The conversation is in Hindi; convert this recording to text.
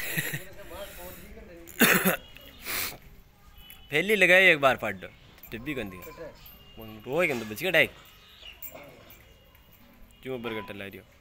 फैली लगाई एक बार फट टिब्बी गंदी रोए गंद बच गया डाइक क्यों बरगट ला दियो